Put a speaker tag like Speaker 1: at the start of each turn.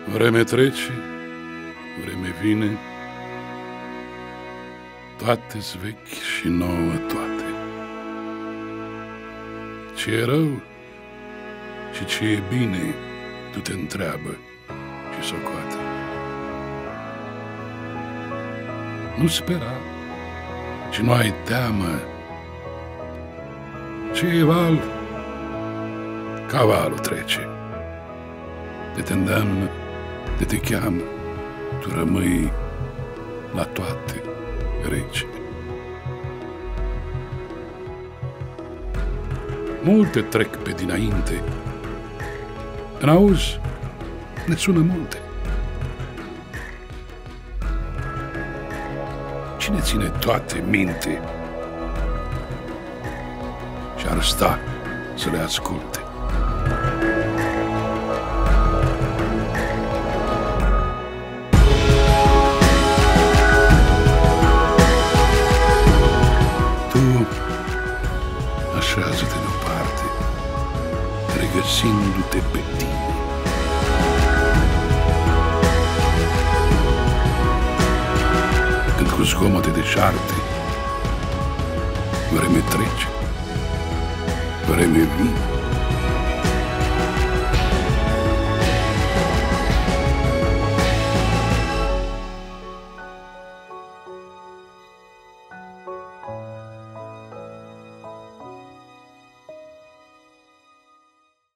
Speaker 1: Vreme trece, vreme vine, toate-s vechi și nouă toate. Ce e rău și ce e bine, tu te întreabă și socoate. Nu spera și nu ai teamă. Ce e val, cavalul trece. De te îndeamnă, de te cheamă, tu rămâi la toate rece. Multe trec pe dinainte, în auzi ne sună multe. Cine ține toate minte și-ar sta să le asculte? Tu așează-te deoparte, regăsindu-te pe tine. Când cu zgomote deșarte vreme trece, vreme vine.